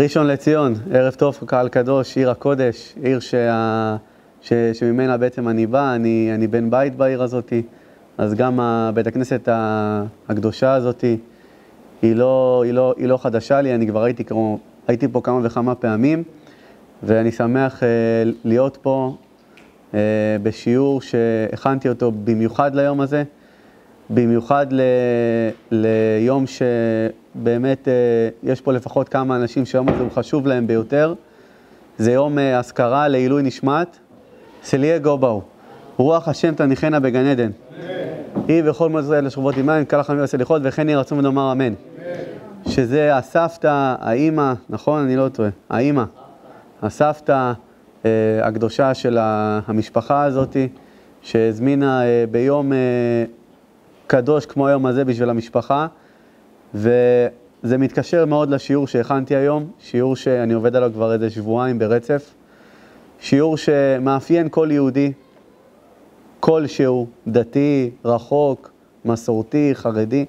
ראשון לציון, ערב טוב, קהל קדוש, עיר הקודש, עיר שממנה בעצם אני בא, אני בן בית בעיר הזאת, אז גם בית הכנסת הקדושה הזאת, היא לא חדשה לי, אני כבר הייתי פה כמה וכמה פעמים, ואני שמח להיות פה בשיעור שהכנתי אותו במיוחד ליום הזה, במיוחד ליום שבאמת יש פה לפחות כמה אנשים שהיום הזה הוא חשוב להם ביותר. זה יום הזכרה לעילוי נשמת סליה גובאו, רוח השם תניחנה בגן עדן. היא וכל מועצת ישראל לשכבות עמהם, כל החמים והסליחות, וכן יהי רצון ונאמר אמן. שזה הסבתא, האמא, נכון? אני לא טועה, האמא, הסבתא הקדושה של המשפחה הזאת, שהזמינה ביום קדוש כמו היום הזה בשביל המשפחה, וזה מתקשר מאוד לשיעור שהכנתי היום, שיעור שאני עובד עליו כבר איזה שבועיים ברצף, שיעור שמאפיין כל יהודי, כלשהו, דתי, רחוק, מסורתי, חרדי,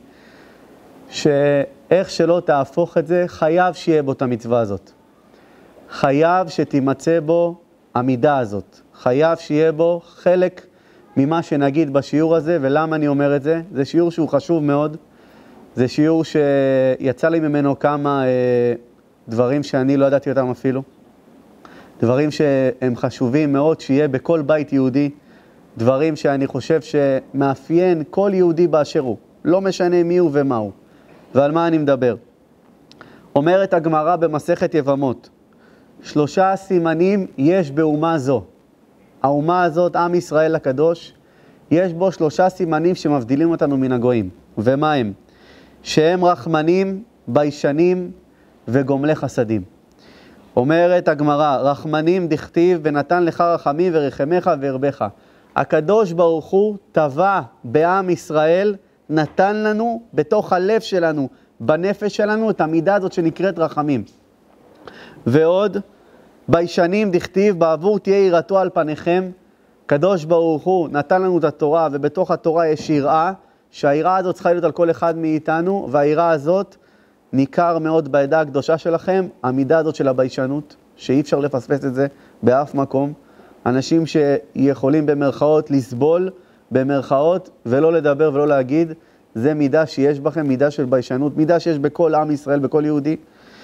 שאיך שלא תהפוך את זה, חייב שיהיה בו את המצווה הזאת. חייב שתימצא בו המידה הזאת. חייב שיהיה בו חלק ממה שנגיד בשיעור הזה, ולמה אני אומר את זה? זה שיעור שהוא חשוב מאוד, זה שיעור שיצא לי ממנו כמה דברים שאני לא ידעתי אותם אפילו, דברים שהם חשובים מאוד שיהיה בכל בית יהודי, דברים שאני חושב שמאפיין כל יהודי באשר הוא, לא משנה מי הוא ומה הוא, ועל מה אני מדבר. אומרת הגמרא במסכת יבמות, 3 סימנים יש באומה זו. האומה הזאת, עם ישראל הקדוש, יש בו 3 סימנים שמבדילים אותנו מן הגויים. ומה הם? שהם רחמנים, ביישנים וגומלי חסדים. אומרת הגמרא, רחמנים דכתיב ונתן לך רחמים ורחמך והרבך. הקדוש ברוך הוא טבע בעם ישראל, נתן לנו בתוך הלב שלנו, בנפש שלנו, את המידה הזאת שנקראת רחמים. ועוד, ביישנים דכתיב, בעבור תהיה יראתו על פניכם, קדוש ברוך הוא נתן לנו את התורה, ובתוך התורה יש יראה, שהיראה הזאת צריכה להיות על כל אחד מאיתנו, והיראה הזאת ניכר מאוד בעדה הקדושה שלכם, המידה הזאת של הביישנות, שאי אפשר לפספס את זה באף מקום. אנשים שיכולים במרכאות לסבול, במרכאות, ולא לדבר ולא להגיד, זה מידה שיש בכם, מידה של ביישנות, מידה שיש בכל עם ישראל, בכל יהודי.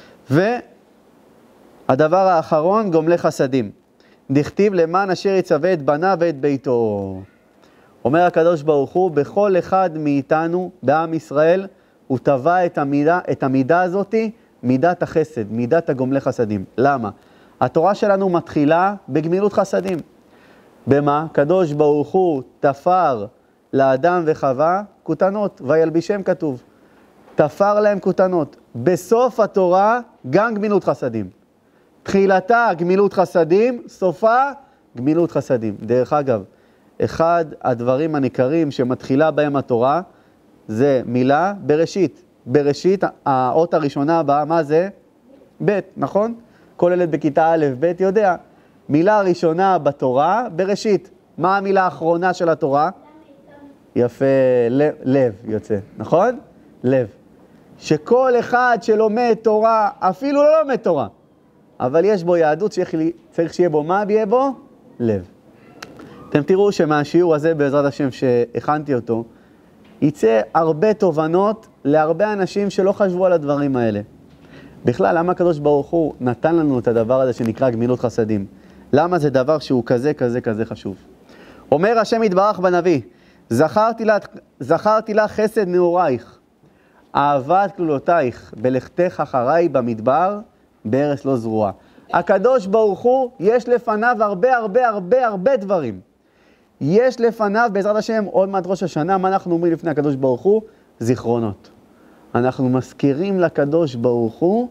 והדבר האחרון, גומלי חסדים. דכתיב למען אשר יצווה את בניו ואת ביתו. אומר הקדוש ברוך הוא, בכל אחד מאיתנו, בעם ישראל, הוא טבע את המידה הזאת, מידת החסד, מידת הגומלי חסדים. למה? התורה שלנו מתחילה בגמילות חסדים. במה? קדוש ברוך הוא תפר לאדם וחווה כותנות, וילבישם כתוב. תפר להם כותנות. בסוף התורה גם גמילות חסדים. תחילתה גמילות חסדים, סופה גמילות חסדים. דרך אגב, אחד הדברים הניכרים שמתחילה בהם התורה, זה מילה בראשית. בראשית, האות הראשונה הבאה, מה זה? ב', נכון? כל ילד בכיתה א', ב' יודע. מילה ראשונה בתורה, בראשית. מה המילה האחרונה של התורה? יפה, לב יוצא, נכון? לב. שכל אחד שלומד תורה, אפילו לא לומד תורה, אבל יש בו יהדות שצריך שיהיה בו מה יהיה בו? לב. אתם תראו שמהשיעור הזה בעזרת השם שהכנתי אותו, יצא הרבה תובנות להרבה אנשים שלא חשבו על הדברים האלה. בכלל, למה הקדוש ברוך הוא נתן לנו את הדבר הזה שנקרא גמילות חסדים? למה זה דבר שהוא כזה חשוב? אומר השם יתברך בנביא, זכרתי לך חסד נעורייך, אהבת כלולותייך, בלכתך אחריי במדבר, בארץ לא זרועה. הקדוש ברוך הוא, יש לפניו הרבה דברים. יש לפניו, בעזרת השם, עוד מעט ראש השנה, מה אנחנו אומרים לפני הקדוש ברוך הוא? זיכרונות. אנחנו מזכירים לקדוש ברוך הוא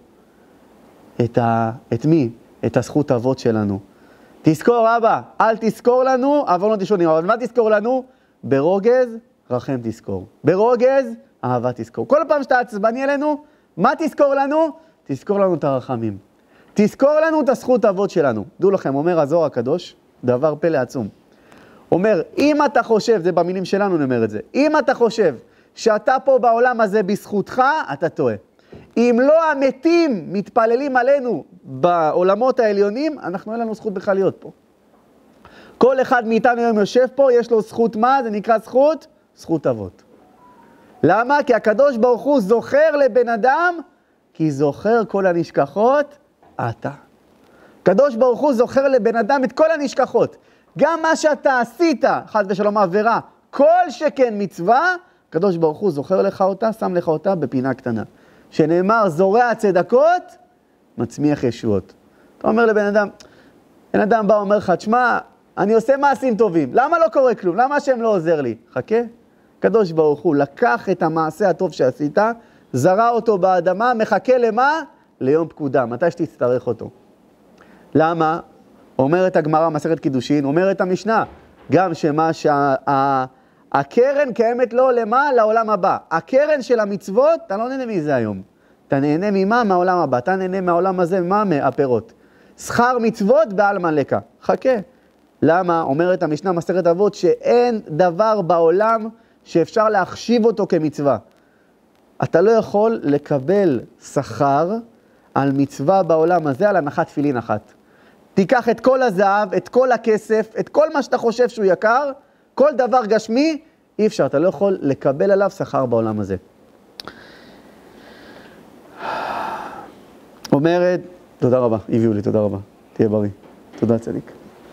את מי? את הזכות אבות שלנו. תזכור אבא, אל תזכור לנו, עוונות ראשונים. אבל מה תזכור לנו? ברוגז, רחם תזכור. ברוגז, אהבה תזכור. כל פעם שאתה עצבני אלינו, מה תזכור לנו? תזכור לנו את הרחמים. תזכור לנו את הזכות אבות שלנו. דעו לכם, אומר הזוהר הקדוש, דבר פלא עצום. אומר, אם אתה חושב, זה במילים שלנו נאמר את זה, אם אתה חושב שאתה פה בעולם הזה בזכותך, אתה טועה. אם לא המתים מתפללים עלינו בעולמות העליונים, אנחנו אין לנו זכות בכלל להיות פה. כל אחד מאיתנו היום יושב פה, יש לו זכות מה? זה נקרא זכות? זכות אבות. למה? כי הקדוש ברוך הוא זוכר לבן אדם, כי זוכר כל הנשכחות, אתה. הקדוש ברוך הוא זוכר לבן אדם את כל הנשכחות. גם מה שאתה עשית, חס ושלום עבירה, כל שכן מצווה, הקדוש ברוך הוא זוכר לך אותה, שם לך אותה בפינה קטנה. שנאמר, זורע צדקות, מצמיח ישועות. אתה אומר לבן אדם, בן אדם בא אומר לך, תשמע, אני עושה מעשים טובים, למה לא קורה כלום? למה השם לא עוזר לי? חכה, הקדוש ברוך הוא לקח את המעשה הטוב שעשית, זרע אותו באדמה, מחכה למה? ליום פקודה, מתי שתצטרך אותו. למה? אומרת הגמרא מסכת קידושין, אומרת המשנה, גם שמה הקרן קיימת לו למה? לעולם הבא. הקרן של המצוות, אתה לא נהנה מזה היום. אתה נהנה ממה? מהעולם הבא. אתה נהנה מהעולם הזה, מה? מהפירות. שכר מצוות בעלמא לקה. חכה. למה? אומרת המשנה מסכת אבות, שאין דבר בעולם שאפשר להחשיב אותו כמצווה. אתה לא יכול לקבל שכר על מצווה בעולם הזה, על הנחת תפילין אחת. תיקח את כל הזהב, את כל הכסף, את כל מה שאתה חושב שהוא יקר, כל דבר גשמי, אי אפשר, אתה לא יכול לקבל עליו שכר בעולם הזה. אומרת, תודה רבה, הביאו לי, תודה רבה, תהיה בריא, תודה צדיק.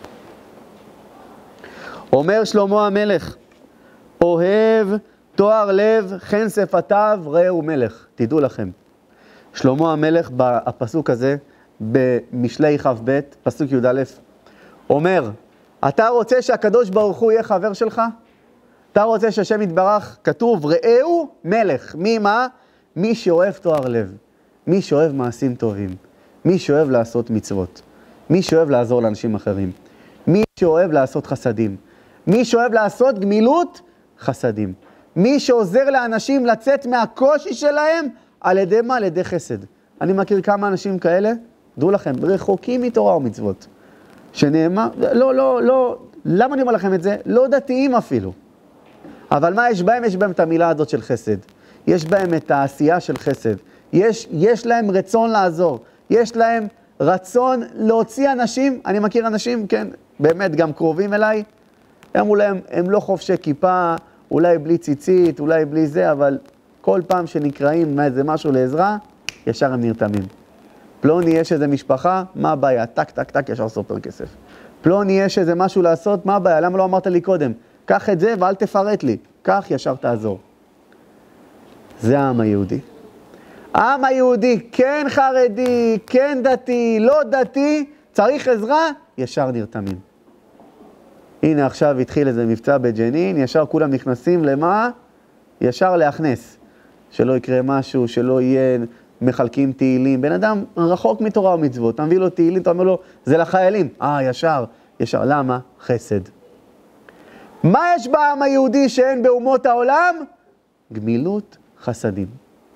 אומר שלמה המלך, אוהב תואר לב, חן שפתיו, ראהו מלך. תדעו לכם, שלמה המלך בפסוק הזה, במשלי כ"ב, פסוק י"א, אומר, אתה רוצה שהקדוש ברוך הוא יהיה חבר שלך? אתה רוצה שהשם יתברך, כתוב, ראהו מלך. מי מה? מי שאוהב תואר לב, מי שאוהב מעשים טובים, מי שאוהב לעשות מצוות, מי שאוהב לעזור לאנשים אחרים, מי שאוהב לעשות חסדים, מי שאוהב לעשות גמילות חסדים, מי שעוזר לאנשים לצאת מהקושי שלהם, על ידי מה? על ידי חסד. אני מכיר כמה אנשים כאלה, דעו לכם, רחוקים מתורה ומצוות. שנאמר, לא, למה אני אומר לכם את זה? לא דתיים אפילו. אבל מה יש בהם? יש בהם את המילה הזאת של חסד. יש בהם את העשייה של חסד. יש להם רצון לעזור. יש להם רצון להוציא אנשים, אני מכיר אנשים, כן, באמת גם קרובים אליי, אמרו להם, הם לא חובשי כיפה, אולי בלי ציצית, אולי בלי זה, אבל כל פעם שנקראים איזה משהו לעזרה, ישר הם נרתמים. פלוני יש איזה משפחה, מה הבעיה? טק, טק, טק, ישר סופר כסף. פלוני יש איזה משהו לעשות, מה הבעיה? למה לא אמרת לי קודם? קח את זה ואל תפרט לי. קח, ישר תעזור. זה העם היהודי. העם היהודי, כן חרדי, כן דתי, לא דתי, צריך עזרה, ישר נרתמים. הנה עכשיו התחיל איזה מבצע בג'נין, ישר כולם נכנסים למה? ישר להכנס. שלא יקרה משהו, שלא יהיה מחלקים תהילים. בן אדם רחוק מתורה ומצוות, אתה מביא לו תהילים, אתה אומר לו, זה לחיילים. ישר. למה? חסד. מה יש בעם היהודי שאין באומות העולם? גמילות חסדים.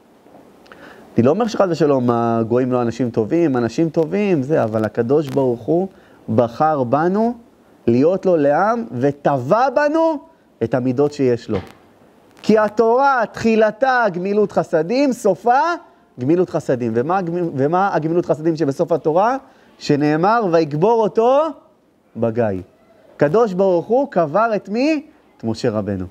אני לא אומר שחד ושלום, הגויים לא אנשים טובים, זה, אבל הקדוש ברוך הוא בחר בנו להיות לו לעם וטבע בנו את המידות שיש לו. כי התורה, תחילתה גמילות חסדים, סופה גמילות חסדים. ומה הגמילות חסדים שבסוף התורה? שנאמר, ויגבור אותו בגיא. קדוש ברוך הוא קבר את מי? את משה רבנו.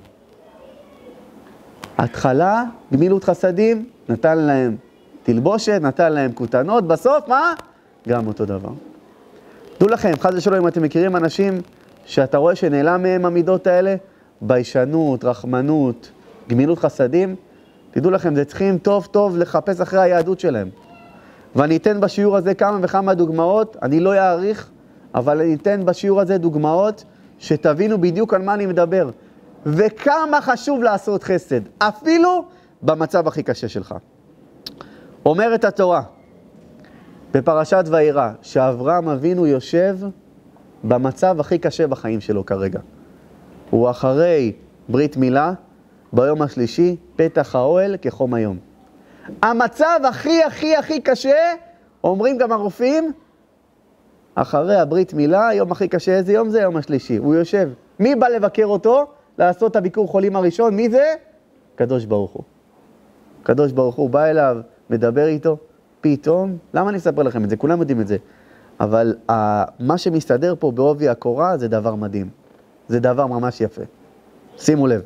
התחלה, גמילות חסדים, נתן להם תלבושת, נתן להם כותנות, בסוף מה? גם אותו דבר. דעו לכם, חס ושלום, אם אתם מכירים אנשים שאתה רואה שנעלם מהם המידות האלה, ביישנות, רחמנות, גמילות חסדים, תדעו לכם, זה צריכים טוב טוב לחפש אחרי היהדות שלהם. ואני אתן בשיעור הזה כמה וכמה דוגמאות, אני לא אעריך, אבל אני אתן בשיעור הזה דוגמאות שתבינו בדיוק על מה אני מדבר. וכמה חשוב לעשות חסד, אפילו במצב הכי קשה שלך. אומרת התורה, בפרשת וירא, שאברהם אבינו יושב במצב הכי קשה בחיים שלו כרגע. הוא אחרי ברית מילה, ביום השלישי, פתח האוהל כחום היום. המצב הכי קשה, אומרים גם הרופאים, אחרי הברית מילה, יום הכי קשה, איזה יום זה? יום השלישי. הוא יושב. מי בא לבקר אותו? לעשות את הביקור חולים הראשון? מי זה? קדוש ברוך הוא. קדוש ברוך הוא בא אליו, מדבר איתו, פתאום, למה אני אספר לכם את זה? כולם יודעים את זה. אבל מה שמסתדר פה בעובי הקורה זה דבר מדהים. זה דבר ממש יפה. שימו לב.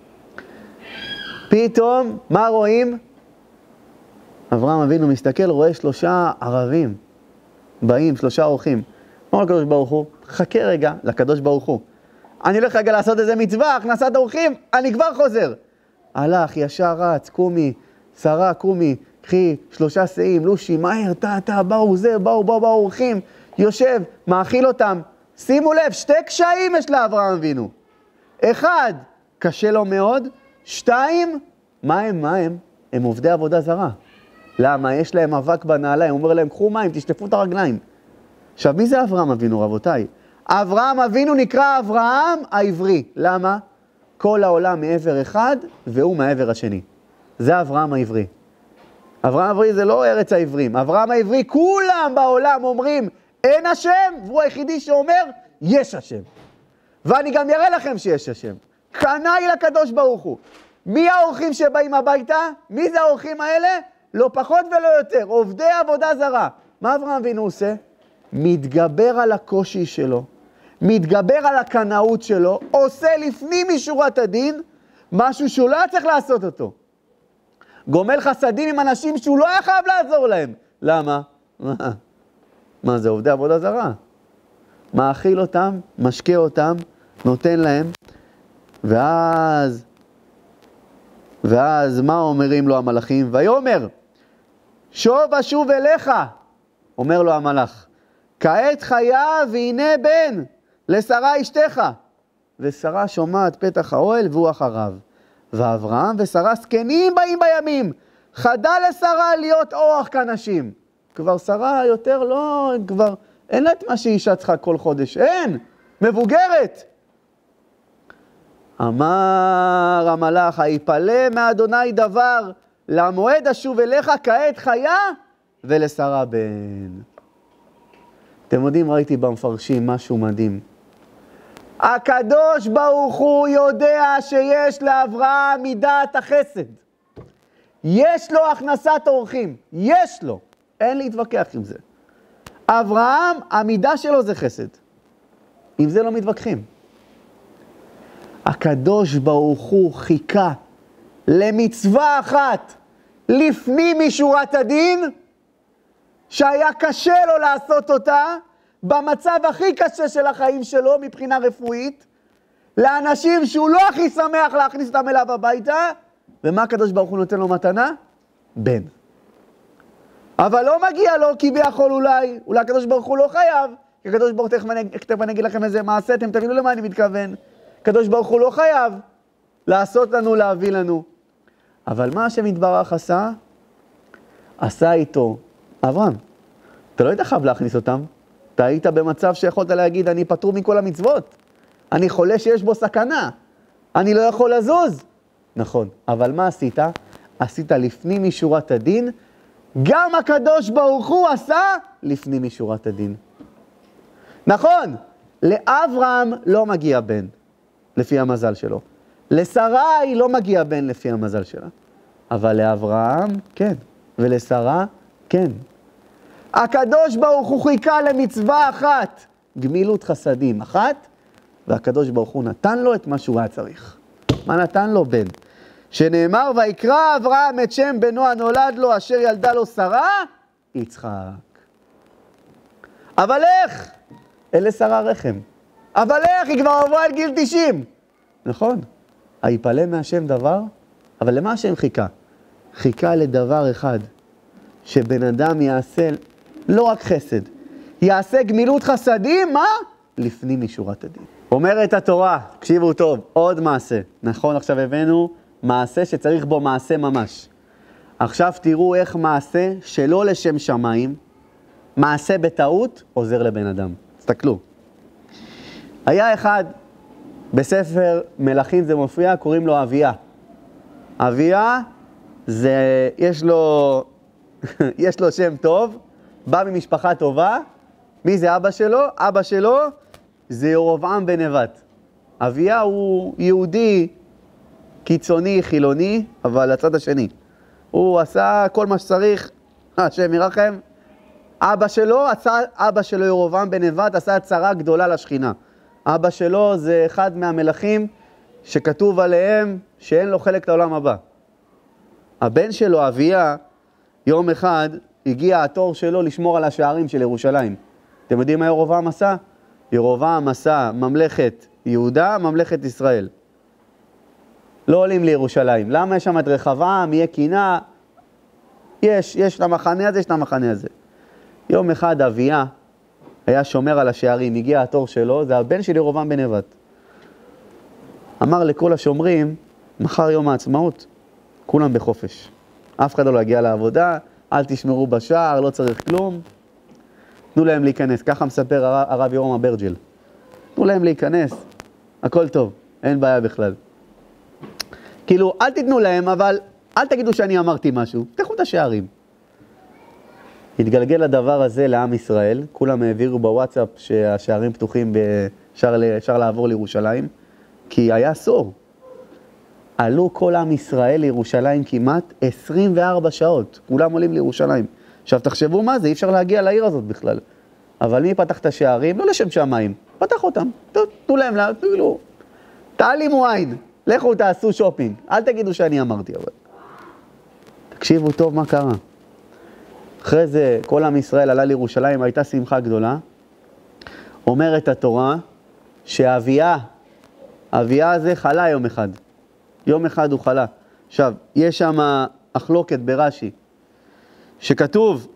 פתאום, מה רואים? אברהם אבינו מסתכל, רואה 3 ערבים. באים, 3 אורחים. אומר לקדוש ברוך הוא, חכה רגע לקדוש ברוך הוא. אני הולך רגע לעשות איזה מצווה, הכנסת אורחים, אני כבר חוזר. הלך, ישר רץ, קומי, שרה, קומי, קחי 3 שאים, לושי, מהר, באו אורחים, יושב, מאכיל אותם. שימו לב, 2 קשיים יש לאברהם אבינו. 1, קשה לו מאוד. 2, מה הם? הם עובדי עבודה זרה. למה? יש להם אבק בנעליים, הוא אומר להם, קחו מים, תשטפו את הרגליים. עכשיו, מי זה אברהם אבינו, רבותיי? אברהם אבינו נקרא אברהם העברי. למה? כל העולם מעבר אחד, והוא מעבר השני. זה אברהם העברי. אברהם העברי זה לא ארץ העברים. אברהם העברי, כולם בעולם אומרים, אין השם, והוא היחידי שאומר, יש השם. ואני גם יראה לכם שיש השם. קנאי לקדוש ברוך הוא. מי האורחים שבאים הביתה? מי זה האורחים האלה? לא פחות ולא יותר, עובדי עבודה זרה. מה אברהם אבינו עושה? מתגבר על הקושי שלו, מתגבר על הקנאות שלו, עושה לפנים משורת הדין, משהו שהוא לא היה צריך לעשות אותו. גומל חסדים עם אנשים שהוא לא היה חייב לעזור להם. למה? מה זה עובדי עבודה זרה? מאכיל אותם, משקה אותם, נותן להם, ואז מה אומרים לו המלאכים? ויאמר, שוב אשוב אליך, אומר לו המלאך, כעת חיה והנה בן לשרה אשתך. ושרה שומעת פתח האוהל והוא אחריו. ואברהם ושרה זקנים באים בימים, חדל לשרה להיות אורח כאנשים. כבר שרה יותר לא, כבר אין לה את מה שאישה צריכה כל חודש, אין, מבוגרת. אמר המלאך, היפלא מאדוני דבר, למועד אשוב אליך כעת חיה ולשרה בן. אתם יודעים, ראיתי במפרשים משהו מדהים. הקדוש ברוך הוא יודע שיש לאברהם מידת החסד. יש לו הכנסת אורחים, יש לו. אין להתווכח עם זה. אברהם, המידה שלו זה חסד. עם זה לא מתווכחים. הקדוש ברוך הוא חיכה למצווה אחת לפנים משורת הדין, שהיה קשה לו לעשות אותה, במצב הכי קשה של החיים שלו מבחינה רפואית, לאנשים שהוא לא הכי שמח להכניס אותם אליו הביתה, ומה הקדוש ברוך הוא נותן לו מתנה? בן. אבל לא מגיע לו כביכול אולי הקדוש ברוך הוא לא חייב, כי הקדוש ברוך הוא, תכף אני אגיד לכם איזה מעשה, אתם תבינו למה אני מתכוון. הקדוש ברוך הוא לא חייב לעשות לנו, להביא לנו. אבל מה השם יתברך עשה איתו, אברהם, אתה לא היית חייב להכניס אותם, אתה היית במצב שיכולת להגיד, אני פטור מכל המצוות, אני חולה שיש בו סכנה, אני לא יכול לזוז. נכון, אבל מה עשית? עשית לפנים משורת הדין, גם הקדוש ברוך הוא עשה לפנים משורת הדין. נכון, לאברהם לא מגיע בן, לפי המזל שלו. לשרה לא מגיע בן לפי המזל שלה. אבל לאברהם כן, ולשרה כן. הקדוש ברוך הוא חיכה למצווה אחת, גמילות חסדים אחת, והקדוש ברוך הוא נתן לו את מה שהוא היה צריך. מה נתן לו? בן. שנאמר, ויקרא אברהם את שם בנו הנולד לו, אשר ילדה לו שרה, יצחק. אבל איך? אלה שרה רחם. אבל איך? היא כבר עברה על גיל 90. נכון. היפלא מהשם דבר, אבל למה השם חיכה? חיכה לדבר אחד, שבן אדם יעשה לא רק חסד, יעשה גמילות חסדים, מה? לפנים משורת הדין. אומרת התורה, תקשיבו טוב, עוד מעשה. נכון, עכשיו הבאנו מעשה שצריך בו מעשה ממש. עכשיו תראו איך מעשה שלא לשם שמיים, מעשה בטעות, עוזר לבן אדם. תסתכלו. היה אחד, בספר מלכים זה מופיע, קוראים לו אביה. אביה, זה, יש לו שם טוב, בא ממשפחה טובה. מי זה אבא שלו? אבא שלו זה ירבעם בן נבט. אביה הוא יהודי קיצוני, חילוני, אבל הצד השני. הוא עשה כל מה שצריך, השם ירחם. אבא שלו ירובעם בן נבט עשה צרה גדולה לשכינה. אבא שלו זה אחד מהמלכים שכתוב עליהם שאין לו חלק לעולם הבא. הבן שלו, אביה, יום אחד הגיע התור שלו לשמור על השערים של ירושלים. אתם יודעים מה ירובעם עשה? ירובעם עשה ממלכת יהודה, ממלכת ישראל. לא עולים לירושלים. למה יש שם את רחבעם, יהיה קינה? יש למחנה הזה, יש למחנה הזה. יום אחד אביה היה שומר על השערים, הגיע התור שלו, זה הבן של ירובעם בן נבט. אמר לכל השומרים, מחר יום העצמאות, כולם בחופש. אף אחד לא יגיע לעבודה, אל תשמרו בשער, לא צריך כלום. תנו להם להיכנס, ככה מספר הרב יורם אברג'ל. תנו להם להיכנס, הכל טוב, אין בעיה בכלל. כאילו, אל תיתנו להם, אבל אל תגידו שאני אמרתי משהו, תפתחו את השערים. התגלגל הדבר הזה לעם ישראל, כולם העבירו בוואטסאפ שהשערים פתוחים, אפשר לעבור לירושלים, כי היה אסור. עלו כל עם ישראל לירושלים כמעט 24 שעות, כולם עולים לירושלים. עכשיו תחשבו מה זה, אי אפשר להגיע לעיר הזאת בכלל. אבל מי פתח את השערים? לא לשם שמיים, פתח אותם. תנו להם, תגידו, תעלימו עין, לכו תעשו שופינג. אל תגידו שאני אמרתי, אבל. תקשיבו טוב מה קרה. אחרי זה כל עם ישראל עלה לירושלים, הייתה שמחה גדולה. אומרת התורה שאביה הזה חלה יום אחד. יום אחד הוא חלה. עכשיו, יש שם מחלוקת ברש"י, שכתוב,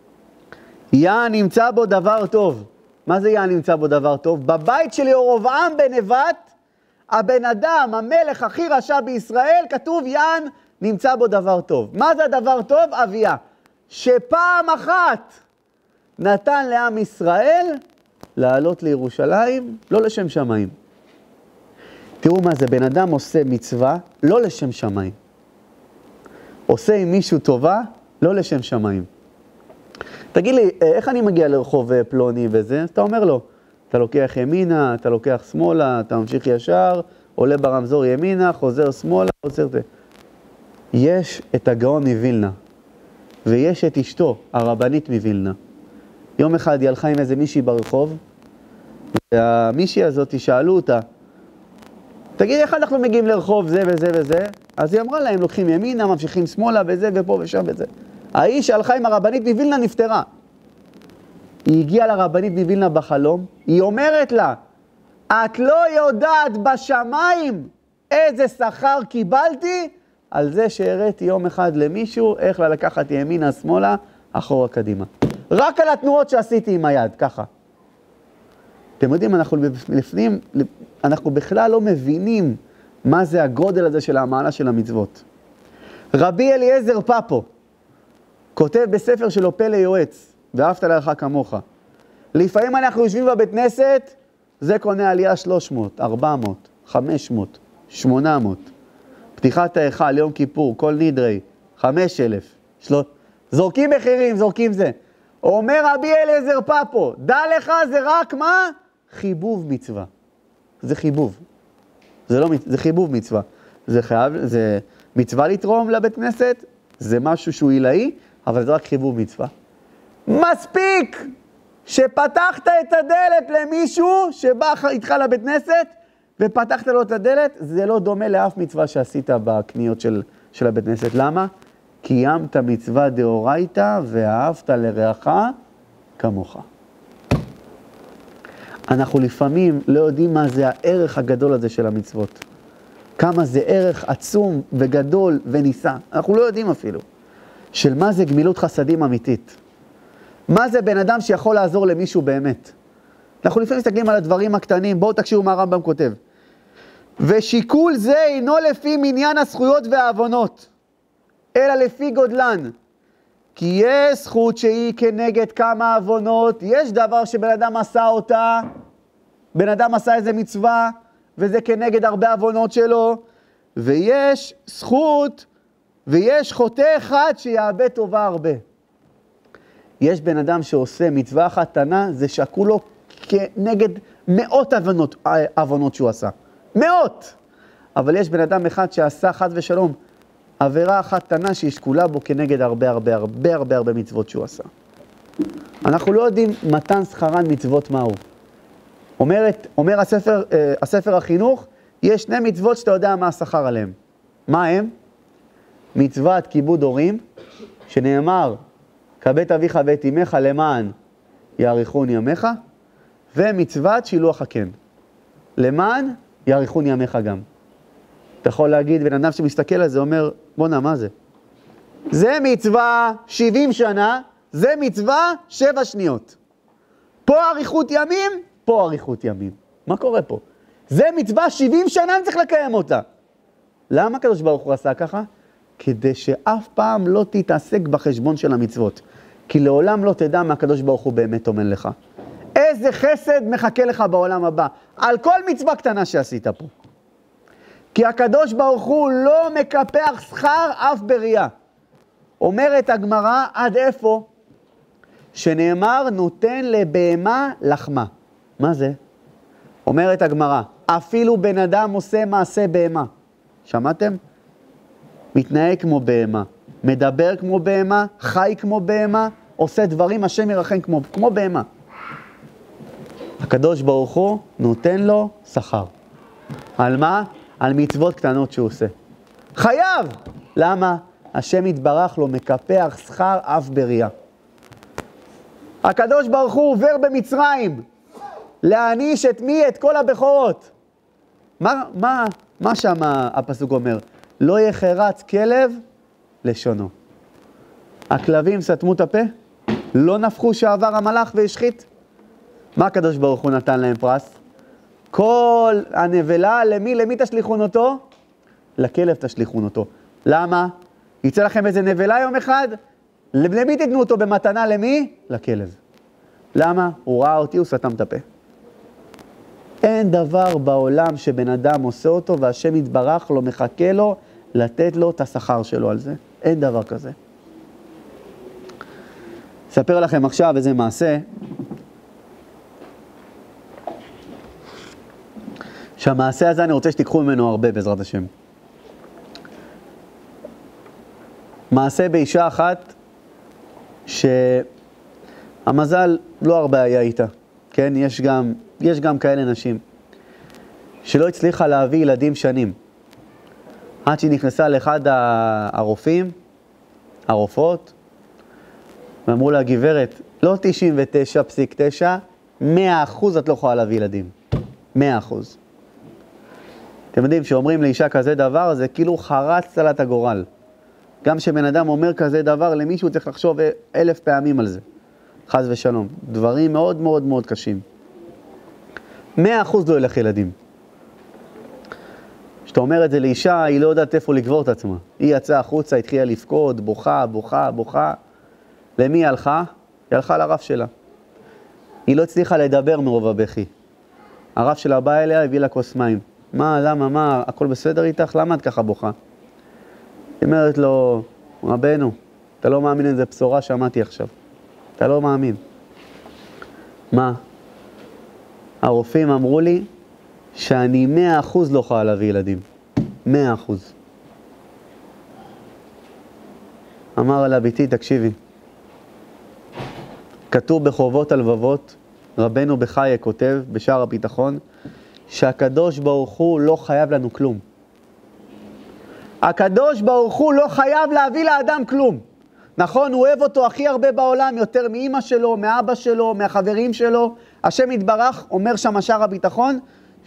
יה נמצא בו דבר טוב. מה זה יה נמצא בו דבר טוב? בבית של ירובעם בן נבט, הבן אדם, המלך הכי רשע בישראל, כתוב יען נמצא בו דבר טוב. מה זה הדבר טוב? אביה. שפעם אחת נתן לעם ישראל לעלות לירושלים, לא לשם שמיים. תראו מה זה, בן אדם עושה מצווה, לא לשם שמיים. עושה עם מישהו טובה, לא לשם שמיים. תגיד לי, איך אני מגיע לרחוב פלוני וזה? אתה אומר לו, אתה לוקח ימינה, אתה לוקח שמאלה, אתה ממשיך ישר, עולה ברמזור ימינה, חוזר שמאלה, חוזר זה. יש את הגאון מווילנה, ויש את אשתו, הרבנית מווילנה. יום אחד היא הלכה עם איזה מישהי ברחוב, והמישהי הזאת שאלו אותה, תגיד, איך אנחנו מגיעים לרחוב זה וזה וזה? אז היא אמרה להם, לוקחים ימינה, ממשיכים שמאלה וזה ופה ושם וזה. האיש שהלכה עם הרבנית מווילנה נפטרה. היא הגיעה לרבנית מווילנה בחלום, היא אומרת לה, את לא יודעת בשמיים איזה שכר קיבלתי, על זה שהראיתי יום אחד למישהו איך לקחת ימינה, שמאלה, אחורה, קדימה. רק על התנועות שעשיתי עם היד, ככה. אתם יודעים, אנחנו בכלל לא מבינים מה זה הגודל הזה של המעלה של המצוות. רבי אליעזר פאפו כותב בספר שלו פלא יועץ, ואהבת לרעך כמוך. לפעמים אנחנו יושבים בבית כנסת, זה קונה עלייה 300, 400, 500, 800. פתיחת ההיכל, יום כיפור, כל נדרי, 5,000. זורקים מחירים, זורקים זה. אומר רבי אליעזר פאפו, דע לך זה רק מה? חיבוב מצווה. זה חיבוב. זה חיבוב מצווה. זה מצווה לתרום לבית כנסת, זה משהו שהוא עילאי, אבל זה רק חיבוב מצווה. מספיק שפתחת את הדלת למישהו שבא איתך לבית כנסת, ופתחת לו את הדלת, זה לא דומה לאף מצווה שעשית בקניות של הבית כנסת. למה? קיימת מצווה דאורייתא ואהבת לרעך כמוך. אנחנו לפעמים לא יודעים מה זה הערך הגדול הזה של המצוות. כמה זה ערך עצום וגדול וניסה. אנחנו לא יודעים אפילו. של מה זה גמילות חסדים אמיתית. מה זה בן אדם שיכול לעזור למישהו באמת. אנחנו לפעמים מסתכלים על הדברים הקטנים. בואו תקשיבו מה הרמב"ם כותב. ושיקול זה אינו לפי מניין הזכויות והעוונות, אלא לפי גודלן. כי יש זכות שהיא כנגד כמה עוונות, יש דבר שבן אדם עשה אותה, בן אדם עשה איזה מצווה, וזה כנגד הרבה עוונות שלו, ויש זכות, ויש חוטא אחד שיאבד טובה הרבה. יש בן אדם שעושה מצווה אחת קטנה, זה שקול לו כנגד מאות עוונות שהוא עשה. מאות! אבל יש בן אדם אחד שעשה חס ושלום עבירה אחת קטנה שהיא שקולה בו כנגד הרבה מצוות שהוא עשה. אנחנו לא יודעים מתן שכרן מצוות מהו. אומר הספר החינוך, יש 2 מצוות שאתה יודע מה השכר עליהם. מה הם? מצוות כיבוד הורים, שנאמר, כבד אביך ואת אמך למען יאריכון ימיך, ומצוות שילוח הקן, למען יאריכון ימיך גם. אתה יכול להגיד, בן אדם שמסתכל על זה אומר, בונה, מה זה? זה מצווה 70 שנה, זה מצווה 7 שניות. פה אריכות ימים, פה אריכות ימים. מה קורה פה? זה מצווה 70 שנה, אני צריך לקיים אותה. למה הקדוש ברוך הוא עשה ככה? כדי שאף פעם לא תתעסק בחשבון של המצוות. כי לעולם לא תדע מה הקדוש ברוך הוא באמת אומן לך. איזה חסד מחכה לך בעולם הבא, על כל מצווה קטנה שעשית פה. כי הקדוש ברוך הוא לא מקפח שכר אף בריאה. אומרת הגמרא, עד איפה? שנאמר, נותן לבהמה לחמה. מה זה? אומרת הגמרא, אפילו בן אדם עושה מעשה בהמה. שמעתם? מתנהג כמו בהמה, מדבר כמו בהמה, חי כמו בהמה, עושה דברים, השם ירחם כמו בהמה. הקדוש ברוך הוא נותן לו שכר. על מה? על מצוות קטנות שהוא עושה. חייב! למה? השם יתברך לו מקפח שכר אף בריאה. הקדוש ברוך הוא עובר במצרים להעניש את מי? את כל הבכורות. מה שם הפסוק אומר? לא יחרץ כלב לשונו. הכלבים סתמו את הפה? לא נפחו שעבר המלאך והשחית? מה הקדוש ברוך הוא נתן להם פרס? כל הנבלה, למי תשליכון אותו? לכלב תשליכון אותו. למה? יצא לכם איזה נבלה יום אחד? למי תתנו אותו במתנה? למי? לכלב. למה? הוא ראה אותי, הוא סתם את הפה. אין דבר בעולם שבן אדם עושה אותו והשם יתברך לו, מחכה לו, לתת לו את השכר שלו על זה. אין דבר כזה. אספר לכם עכשיו איזה מעשה, שהמעשה הזה אני רוצה שתיקחו ממנו הרבה בעזרת השם. מעשה באישה אחת שהמזל לא הרבה היה איתה. כן, יש גם כאלה נשים שלא הצליחה להביא ילדים שנים. עד שהיא נכנסה לאחד הרופאות, ואמרו לה, גברת, לא 99.9, 100% את לא יכולה להביא ילדים. 100%. אתם יודעים, שאומרים לאישה כזה דבר, זה כאילו חרץ על את הגורל. גם שבן אדם אומר כזה דבר, למישהו צריך לחשוב 1000 פעמים על זה. חס ושלום. דברים מאוד מאוד מאוד קשים. 100% לא ילך ילדים. כשאתה אומר את זה לאישה, היא לא יודעת איפה לקבור את עצמה. היא יצאה החוצה, התחילה לפקוד, בוכה. למי היא הלכה? היא הלכה לרב שלה. היא לא הצליחה לדבר מרוב הבכי. הרב שלה בא אליה, הביא לה כוס מים. למה, הכל בסדר איתך? למה את ככה בוכה? היא אומרת לו, רבנו, אתה לא מאמין איזה בשורה שמעתי עכשיו. אתה לא מאמין. מה? הרופאים אמרו לי שאני 100% לא יכולה להביא ילדים. 100%. אמר לה, ביתי, תקשיבי. כתוב בחובות הלבבות, רבנו בחיי כותב, בשער הביטחון, שהקדוש ברוך הוא לא חייב לנו כלום. הקדוש ברוך הוא לא חייב להביא לאדם כלום. נכון, הוא אוהב אותו הכי הרבה בעולם, יותר מאמא שלו, מאבא שלו, מהחברים שלו. השם יתברך אומר שם שער הביטחון,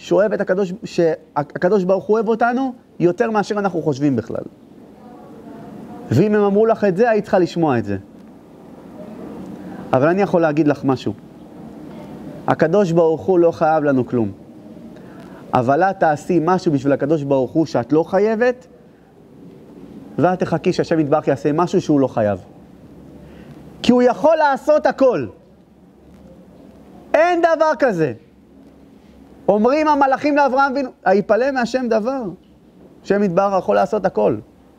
שהקדוש ברוך הוא אוהב אותנו יותר מאשר אנחנו חושבים בכלל. ואם הם אמרו לך את זה, היית צריכה לשמוע את זה. אבל אני יכול להגיד לך משהו. הקדוש ברוך הוא לא חייב לנו כלום. אבל את תעשי משהו בשביל הקדוש ברוך הוא שאת לא חייבת, ואת תחכי שהשם יתברך יעשה משהו שהוא לא חייב. כי הוא יכול לעשות הכל. אין דבר כזה. אומרים המלאכים לאברהם אבינו, היפלא מהשם דבר. השם יתברך יכול לעשות הכל.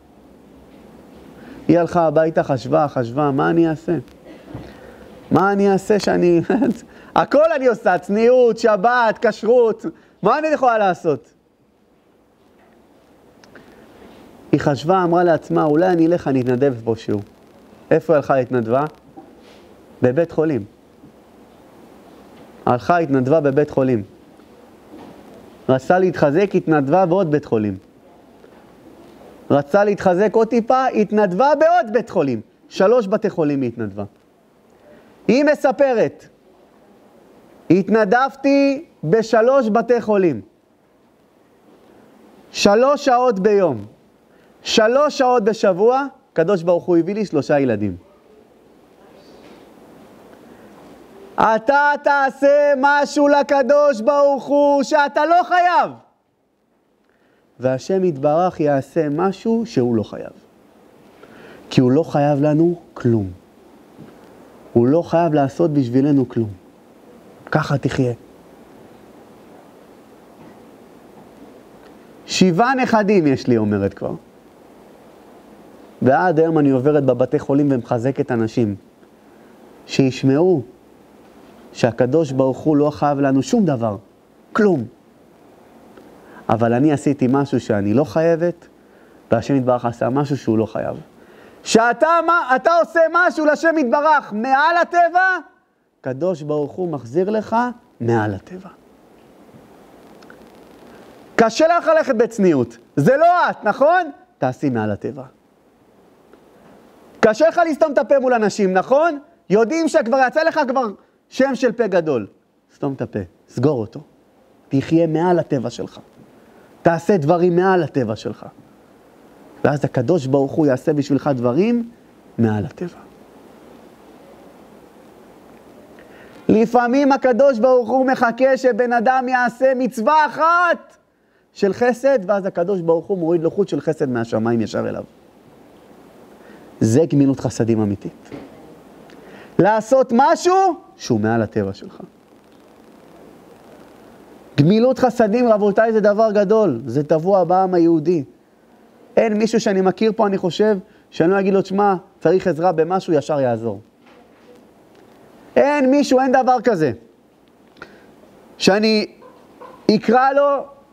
היא הלכה הביתה, חשבה, מה אני אעשה? מה אני אעשה שאני... הכל אני עושה, צניעות, שבת, כשרות, מה אני יכולה לעשות? היא חשבה, אמרה לעצמה, אולי אני אלך, אני אתנדב פה שיעור. איפה הלכה להתנדבה? בבית חולים. הלכה, התנדבה בבית חולים. רצה להתחזק, התנדבה בעוד בית חולים. רצה להתחזק עוד טיפה, התנדבה בעוד בית חולים. 3 בתי חולים היא התנדבה. היא מספרת, התנדבתי ב3 בתי חולים. 3 שעות ביום. 3 שעות בשבוע, הקדוש ברוך הוא הביא לי 3 ילדים. אתה תעשה משהו לקדוש ברוך הוא שאתה לא חייב. והשם יתברך יעשה משהו שהוא לא חייב. כי הוא לא חייב לנו כלום. הוא לא חייב לעשות בשבילנו כלום. ככה תחיה. 7 נכדים יש לי, אומרת כבר. ועד היום אני עוברת בבתי חולים ומחזקת אנשים. שישמעו שהקדוש ברוך הוא לא חייב לנו שום דבר. כלום. אבל אני עשיתי משהו שאני לא חייבת, והשם יתברך עשה משהו שהוא לא חייב. שאתה עושה משהו לשם יתברך מעל הטבע, קדוש ברוך הוא מחזיר לך מעל הטבע. קשה לך ללכת בצניעות. זה לא את, נכון? תעשי מעל הטבע. קשה לך לסתום את הפה מול אנשים, נכון? יודעים שכבר יצא לך כבר שם של פה גדול. סתום את הפה, סגור אותו. תחיה מעל הטבע שלך. תעשה דברים מעל הטבע שלך. ואז הקדוש ברוך הוא יעשה בשבילך דברים מעל הטבע. לפעמים הקדוש ברוך הוא מחכה שבן אדם יעשה מצווה אחת של חסד, ואז הקדוש ברוך הוא מוריד לוחוט של חסד מהשמיים ישר אליו. זה גמילות חסדים אמיתית. לעשות משהו שהוא מעל הטבע שלך. גמילות חסדים, רבותיי, זה דבר גדול. זה טבוע בעם היהודי. אין מישהו שאני מכיר פה, אני חושב, שאני לא אגיד לו, תשמע, צריך עזרה במשהו, ישר יעזור. אין מישהו, אין דבר כזה. שאני אקרא לו,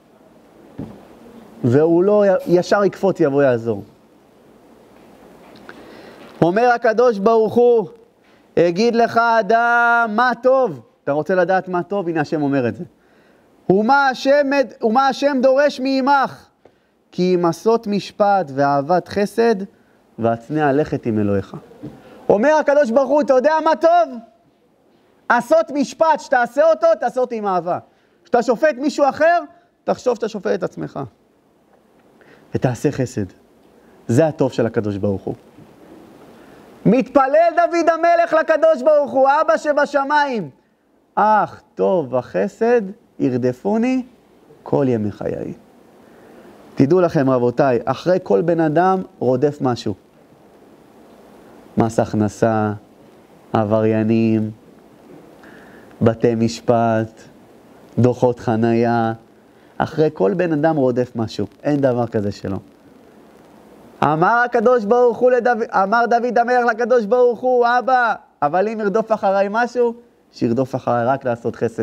והוא לא ישר יקפוץ, יבוא יעזור. אומר הקדוש ברוך הוא, אגיד לך אדם, מה טוב? אתה רוצה לדעת מה טוב? הנה השם אומר את זה. ומה השם דורש מעמך? כי אם עשות משפט ואהבת חסד, והצנע לכת עם אלוהיך. אומר הקדוש ברוך הוא, אתה יודע מה טוב? עשות משפט, שתעשה אותו, תעשה אותו עם אהבה. כשאתה שופט מישהו אחר, תחשוב שאתה שופט את עצמך. ותעשה חסד. זה הטוב של הקדוש ברוך הוא. מתפלל דוד המלך לקדוש ברוך הוא, אבא שבשמיים. אך טוב וחסד ירדפוני כל ימי חיי. תדעו לכם רבותיי, אחרי כל בן אדם רודף משהו. מס הכנסה, עבריינים, בתי משפט, דוחות חנייה. אחרי כל בן אדם רודף משהו. אין דבר כזה שלא. אמר הקדוש ברוך הוא אמר דוד המלך לקדוש ברוך הוא, אבא, אבל אם ירדוף אחריי משהו, שירדוף אחריי רק לעשות חסד.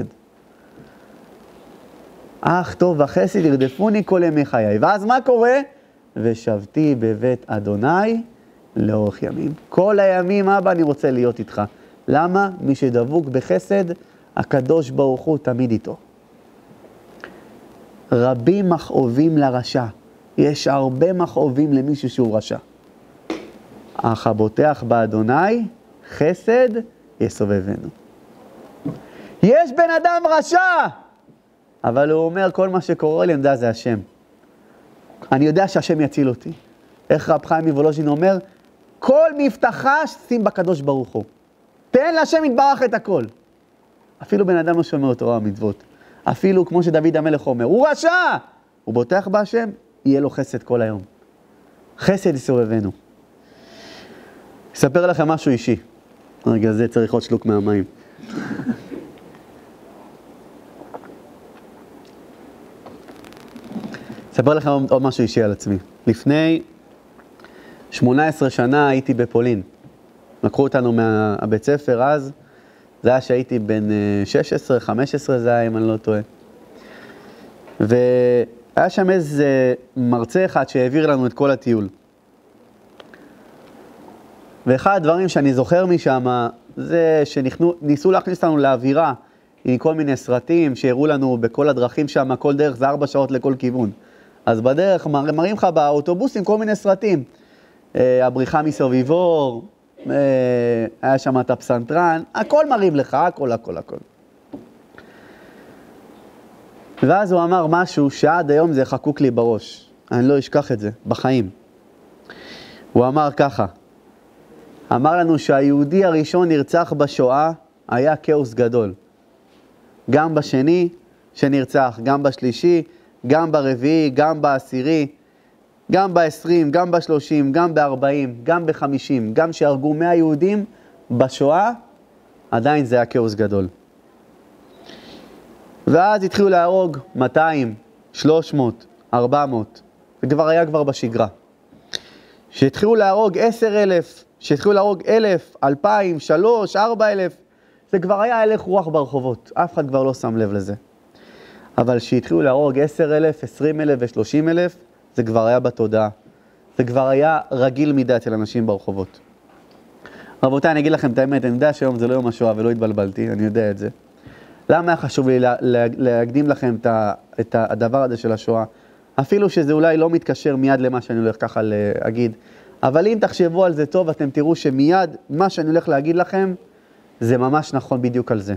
אך טוב וחסד ירדפוני כל ימי חיי. ואז מה קורה? ושבתי בבית אדוני לאורך ימים. כל הימים, אבא, אני רוצה להיות איתך. למה? מי שדבוק בחסד, הקדוש ברוך הוא תמיד איתו. רבים מכאובים לרשע. יש הרבה מכאובים למישהו שהוא רשע. אך הבוטח באדוני, חסד יסובבנו. יש בן אדם רשע, אבל הוא אומר, כל מה שקורה לי, עמדה זה השם. אני יודע שהשם יציל אותי. איך רב חיים מוולוז'ין אומר, כל מבטחה שים בקדוש ברוך הוא. תן להשם יתברך את הכל. אפילו בן אדם לא שומר תורה ומצוות. אפילו כמו שדוד המלך אומר, הוא רשע! הוא בוטח בהשם, יהיה לו חסד כל היום. חסד יסובבנו. אספר לכם משהו אישי. רגע, זה צריך עוד שלוק מהמים. אספר לכם עוד משהו אישי על עצמי. לפני 18 שנה הייתי בפולין. לקחו אותנו מהבית ספר אז. זה היה שהייתי בן 16, 15 זה היה, אם אני לא טועה. היה שם איזה מרצה אחד שהעביר לנו את כל הטיול. ואחד הדברים שאני זוכר משם, זה שניסו להכניס לנו לאווירה עם כל מיני סרטים שהראו לנו בכל הדרכים שם, כל דרך זה 4 שעות לכל כיוון. אז בדרך מראים לך באוטובוסים כל מיני סרטים. הבריחה מסביבור, היה שם את הפסנתרן, הכל מראים לך, הכל. ואז הוא אמר משהו שעד היום זה חקוק לי בראש. אני לא אשכח את זה, בחיים. הוא אמר ככה, אמר לנו שהיהודי הראשון נרצח בשואה היה כאוס גדול. גם בשני שנרצח, גם בשלישי, גם ברביעי, גם בעשירי, גם ב-20, גם ב-30, גם ב-40, גם ב-50, גם שהרגו 100 יהודים בשואה, עדיין זה היה כאוס גדול. ואז התחילו להרוג 200, 300, 400, זה כבר היה בשגרה. שהתחילו להרוג 10,000, שהתחילו להרוג 1,000, 2,000, 3, 4,000, זה כבר היה הלך רוח ברחובות, אף אחד כבר לא שם לב לזה. אבל שהתחילו להרוג 10,000, 20,000 ו-30,000, זה כבר היה בתודעה. זה כבר היה רגיל מדי אצל אנשים ברחובות. רבותיי, אני אגיד לכם את האמת, אני יודע שהיום זה לא יום השואה ולא התבלבלתי, אני יודע את זה. למה היה חשוב לי להקדים לכם את הדבר הזה של השואה? אפילו שזה אולי לא מתקשר מיד למה שאני הולך ככה להגיד, אבל אם תחשבו על זה טוב, אתם תראו שמיד מה שאני הולך להגיד לכם, זה ממש נכון בדיוק על זה.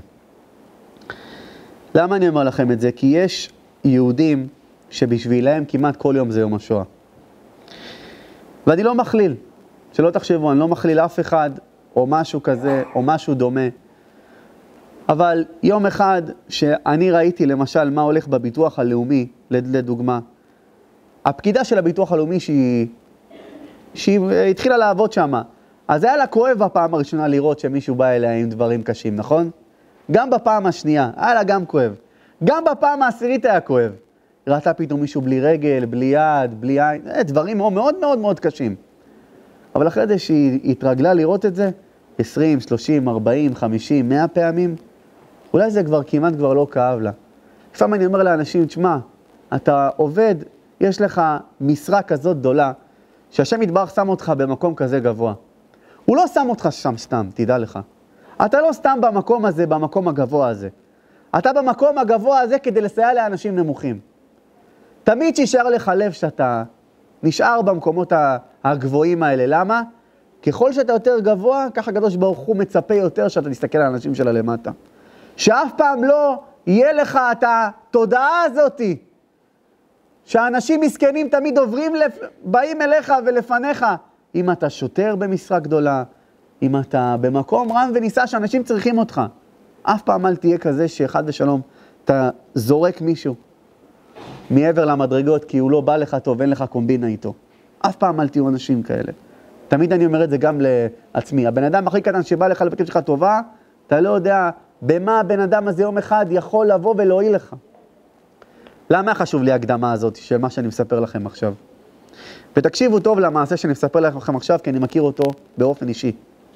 למה אני אומר לכם את זה? כי יש יהודים שבשבילהם כמעט כל יום זה יום השואה. ואני לא מכליל, שלא תחשבו, אני לא מכליל אף אחד, או משהו כזה, או משהו דומה. אבל יום אחד שאני ראיתי למשל מה הולך בביטוח הלאומי, לדוגמה, הפקידה של הביטוח הלאומי שהיא התחילה לעבוד שמה, אז היה לה כואב בפעם הראשונה לראות שמישהו בא אליה עם דברים קשים, נכון? גם בפעם השנייה, היה לה גם כואב. גם בפעם העשירית היה כואב. ראתה פתאום מישהו בלי רגל, בלי יד, בלי עין, דברים מאוד מאוד מאוד קשים. אבל אחרי זה שהיא התרגלה לראות את זה, 20, 30, 40, 50, 100 פעמים, אולי זה כמעט לא כאב לה. לפעמים אני אומר לאנשים, תשמע, אתה עובד, יש לך משרה כזאת גדולה, שהשם יתברך שם אותך במקום כזה גבוה. הוא לא שם אותך שם סתם, תדע לך. אתה לא סתם במקום הזה, במקום הגבוה הזה. אתה במקום הגבוה הזה כדי לסייע לאנשים נמוכים. תמיד שישאר לך לב שאתה נשאר במקומות הגבוהים האלה. למה? ככל שאתה יותר גבוה, ככה הקדוש ברוך הוא מצפה יותר שאתה תסתכל על האנשים שלה למטה. שאף פעם לא יהיה לך את התודעה הזאת, שהאנשים מסכנים תמיד באים אליך ולפניך. אם אתה שוטר במשרה גדולה, אם אתה במקום רם וניסה שאנשים צריכים אותך, אף פעם אל תהיה כזה שאחד ושלום אתה זורק מישהו מעבר למדרגות כי הוא לא בא לך טוב, אין לך קומבינה איתו. אף פעם אל תהיו אנשים כאלה. תמיד אני אומר את זה גם לעצמי. הבן אדם הכי קטן שבא לך לבקש שלך טובה, אתה לא יודע במה הבן אדם הזה יום אחד יכול לבוא ולהועיל לך. למה חשוב לי ההקדמה הזאת של מה שאני מספר לכם עכשיו? ותקשיבו טוב למעשה שאני מספר לכם עכשיו, כי אני מכיר אותו באופן אישי.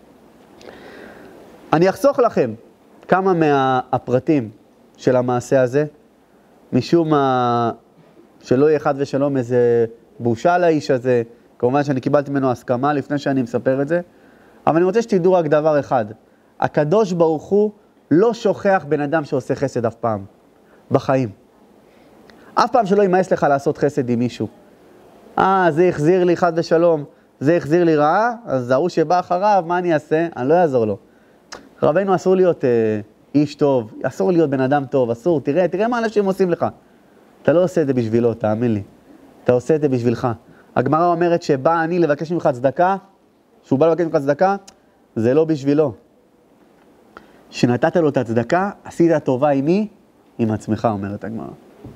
אני אחסוך לכם כמה מהפרטים של המעשה הזה, משום שלא יהיה חד ושלום איזה בושה לאיש הזה, כמובן שאני קיבלתי ממנו הסכמה לפני שאני מספר את זה, אבל אני רוצה שתדעו רק דבר אחד, הקדוש ברוך הוא לא שוכח בן אדם שעושה חסד אף פעם, בחיים. אף פעם שלא יימאס לך לעשות חסד עם מישהו. זה החזיר לי חד ושלום, זה החזיר לי רעה, אז ההוא שבא אחריו, מה אני אעשה? אני לא אעזור לו. רבנו אסור להיות איש טוב, אסור להיות בן אדם טוב, אסור, תראה מה אנשים עושים לך. אתה לא עושה את זה בשבילו, תאמין לי. אתה עושה את זה בשבילך. הגמרא אומרת שבא אני לבקש ממך צדקה, שהוא בא לבקש ממך צדקה, זה לא בשבילו. שנתת לו את הצדקה, עשית טובה עם מי? עם עצמך, אומרת הגמרא.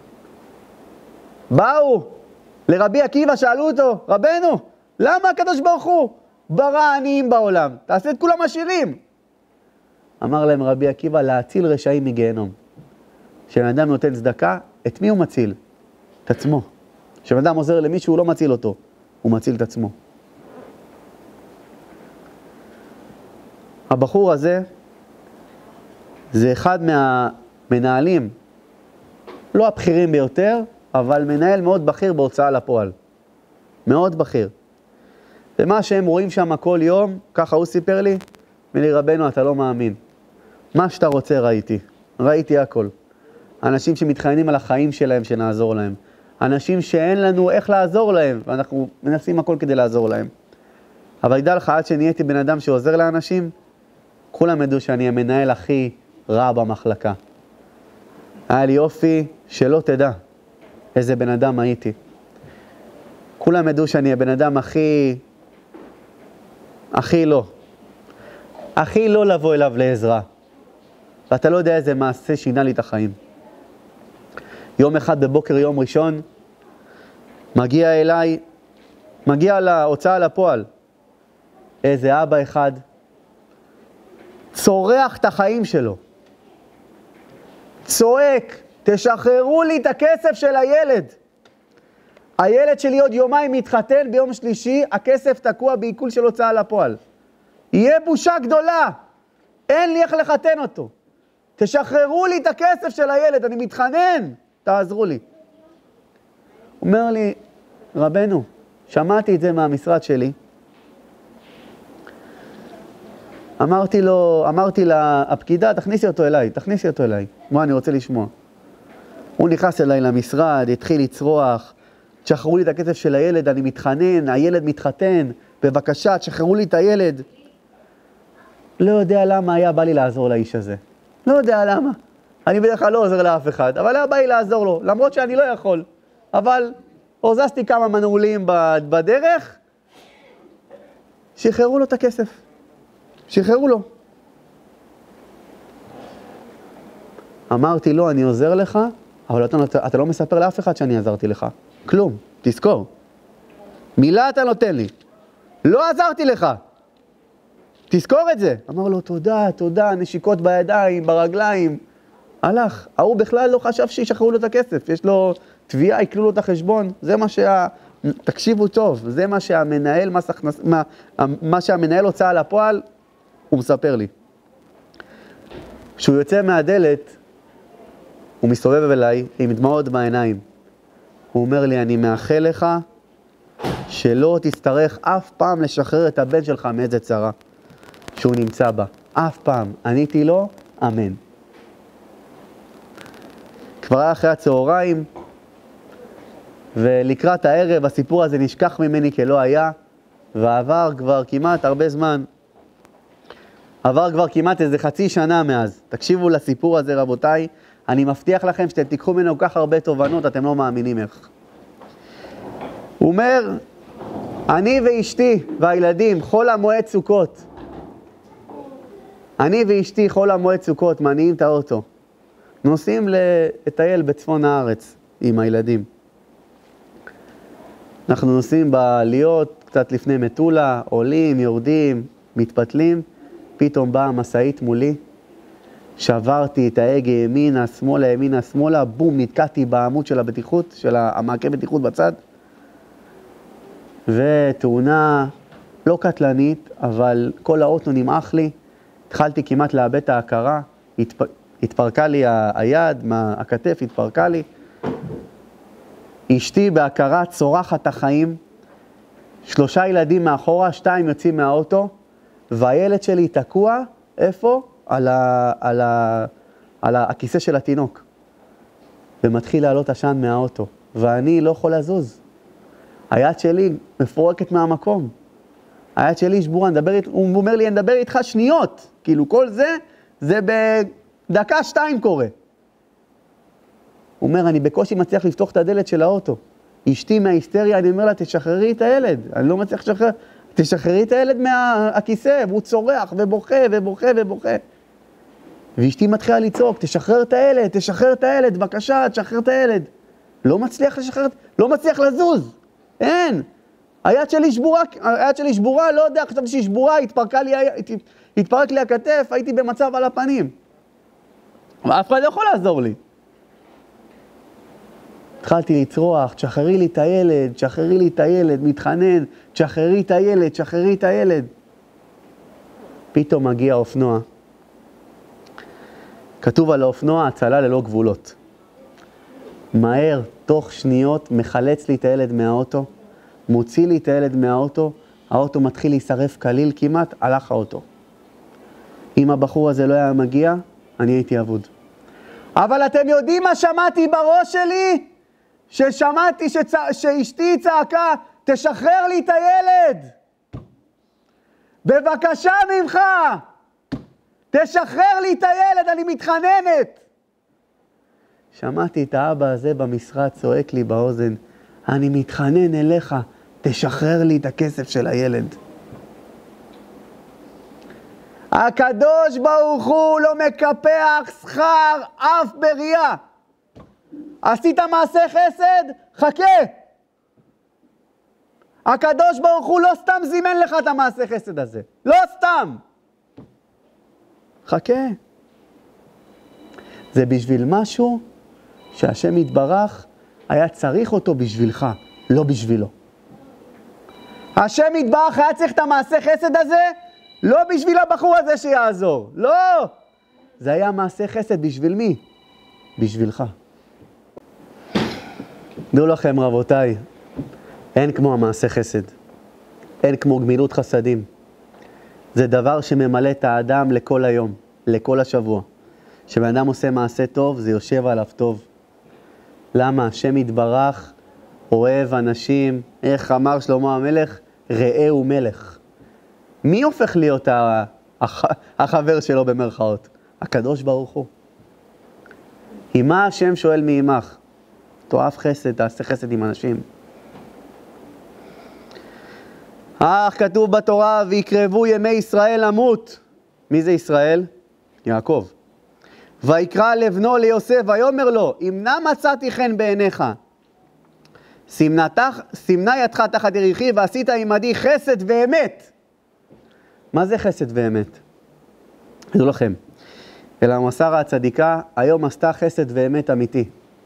באו לרבי עקיבא, שאלו אותו, רבנו, למה הקדוש ברוך הוא ברא עניים בעולם? תעשה את כולם עשירים. אמר להם רבי עקיבא, להציל רשעים מגיהנום. כשאדם נותן צדקה, את מי הוא מציל? את עצמו. כשאדם עוזר למישהו, הוא לא מציל אותו, הוא מציל את עצמו. הבחור הזה, זה אחד מהמנהלים, לא הבכירים ביותר, אבל מנהל מאוד בכיר בהוצאה לפועל. מאוד בכיר. ומה שהם רואים שם כל יום, ככה הוא סיפר לי, מילי רבנו, אתה לא מאמין. מה שאתה רוצה ראיתי. ראיתי הכל. אנשים שמתחיינים על החיים שלהם, שנעזור להם. אנשים שאין לנו איך לעזור להם, ואנחנו מנסים הכל כדי לעזור להם. אבל ידע לך, עד שנהייתי בן אדם שעוזר לאנשים, כולם ידעו שאני המנהל הכי רע במחלקה. היה לי יופי שלא תדע איזה בן אדם הייתי. כולם ידעו שאני הבן אדם הכי לא לבוא אליו לעזרה. ואתה לא יודע איזה מעשה שינה לי את החיים. יום אחד בבוקר, יום ראשון, מגיע להוצאה לפועל, איזה אבא אחד, צורח את החיים שלו. צועק, תשחררו לי את הכסף של הילד. הילד שלי עוד יומיים מתחתן, ביום שלישי, הכסף תקוע בעיכול של הוצאה לפועל. יהיה בושה גדולה, אין לי איך לחתן אותו. תשחררו לי את הכסף של הילד, אני מתחנן, תעזרו לי. הוא אומר לי, רבנו, שמעתי את זה מהמשרד שלי. אמרתי לה, הפקידה, תכניסי אותו אליי. מה, אני רוצה לשמוע. הוא נכנס אליי למשרד, התחיל לצרוח, תשחררו לי את הכסף של הילד, אני מתחנן, הילד מתחתן, בבקשה, תשחררו לי את הילד. לא יודע למה היה בא לי לעזור לאיש הזה. לא יודע למה. אני בדרך כלל לא עוזר לאף אחד, אבל היה בא לי לעזור לו, למרות שאני לא יכול. אבל הוזזתי כמה מנעולים בדרך, שחררו לו את הכסף. שחררו לו. אמרתי לו, אני עוזר לך, אבל אתה לא מספר לאף אחד שאני עזרתי לך. כלום, תזכור. מילה אתה נותן לי. לא עזרתי לך. תזכור את זה. אמר לו, תודה, נשיקות בידיים, ברגליים. הלך. הוא בכלל לא חשב שישחררו לו את הכסף. יש לו תביעה, יקלו לו את החשבון. זה מה תקשיבו טוב, זה מה שהמנהל, מה שהמנהל הוצאה לפועל, הוא מספר לי. כשהוא יוצא מהדלת, הוא מסתובב אליי עם דמעות בעיניים. הוא אומר לי, אני מאחל לך שלא תצטרך אף פעם לשחרר את הבן שלך מאיזה צרה שהוא נמצא בה. אף פעם. עניתי לו, אמן. כבר היה אחרי הצהריים, ולקראת הערב הסיפור הזה נשכח ממני כלא היה, ועבר כבר כמעט הרבה זמן. עבר כבר כמעט איזה חצי שנה מאז. תקשיבו לסיפור הזה רבותיי, אני מבטיח לכם שאתם תיקחו ממנו כך הרבה תובנות, אתם לא מאמינים איך. הוא אומר, אני ואשתי והילדים, חול המועד סוכות. אני ואשתי חול המועד סוכות, מניעים את האוטו. נוסעים לטייל בצפון הארץ עם הילדים. אנחנו נוסעים בעליות, קצת לפני מטולה, עולים, יורדים, מתפתלים. פתאום באה מסעית מולי, שברתי את ההגה ימינה, שמאלה, בום, נתקעתי בעמוד של הבטיחות, של המעקה בטיחות בצד. ותאונה לא קטלנית, אבל כל האוטו נמעך לי. התחלתי כמעט לאבד את ההכרה, התפרקה לי היד, הכתף התפרקה לי. אשתי בהכרה צורחת החיים, 3 ילדים מאחורה, 2 יוצאים מהאוטו, והילד שלי תקוע, איפה? על הכיסא של התינוק. ומתחיל לעלות עשן מהאוטו, ואני לא יכול לזוז. היד שלי מפורקת מהמקום. היד שלי שבורה, הוא אומר לי, אני מדבר איתך שניות. כאילו כל זה בדקה 2 קורה. הוא אומר, אני בקושי מצליח לפתוח את הדלת של האוטו. אשתי מההיסטריה, אני אומר לה, תשחררי את הילד. אני לא מצליח לשחרר. תשחררי את הילד מהכיסא, והוא צורח ובוכה. ואשתי מתחילה לצעוק, תשחרר את הילד, בבקשה, תשחרר את הילד. לא מצליח לשחרר, לא מצליח לזוז. אין. היד שלי שבורה, לא יודע, חשבתי שהיא שבורה, התפרק לי הכתף, הייתי במצב על הפנים. ואף אחד לא יכול לעזור לי. התחלתי לצרוח, תשחררי לי את הילד, מתחנן, תשחררי את הילד. פתאום מגיע אופנוע. כתוב על האופנוע, הצלה ללא גבולות. מהר, תוך שניות מחלץ לי את הילד מהאוטו, מוציא לי את הילד מהאוטו, האוטו מתחיל להישרף כליל כמעט, הלך האוטו. אם הבחור הזה לא היה מגיע, אני הייתי אבוד. אבל אתם יודעים מה שמעתי בראש שלי? ששמעתי שאשתי צעקה, תשחרר לי את הילד. בבקשה ממך, תשחרר לי את הילד, אני מתחננת. שמעתי את האבא הזה במשרד צועק לי באוזן, אני מתחנן אליך, תשחרר לי את הכסף של הילד. הקדוש ברוך הוא לא מקפח שכר אף בריאה. עשית מעשה חסד? חכה. הקדוש ברוך הוא לא סתם זימן לך את המעשה חסד הזה. לא סתם. חכה. זה בשביל משהו שהשם יתברך היה צריך אותו בשבילך, לא בשבילו. השם יתברך היה צריך את המעשה חסד הזה, לא בשביל הבחור הזה שיעזור. לא. זה היה מעשה חסד בשביל מי? בשבילך. דעו לכם רבותיי, אין כמו המעשה חסד. אין כמו גמילות חסדים. זה דבר שממלא את האדם לכל היום, לכל השבוע. כשבן אדם עושה מעשה טוב, זה יושב עליו טוב. למה? השם יתברך אוהב אנשים, איך אמר שלמה המלך? ראה ומלך. מי הופך להיות החבר שלו במרכאות? הקדוש ברוך הוא. אם מה השם שואל מעמך? תאהב חסד, תעשה חסד עם אנשים. כתוב בתורה, ויקרבו ימי ישראל למות. מי זה ישראל? יעקב. ויקרא לבנו ליוסף, ויאמר לו, אם נא מצאתי חן בעיניך, סימנה ידך תחת יריחי, ועשית עמדי חסד ואמת. מה זה חסד ואמת? תדעו לכם, אלא מסרה הצדיקה, היום עשתה חסד ואמת אמיתי.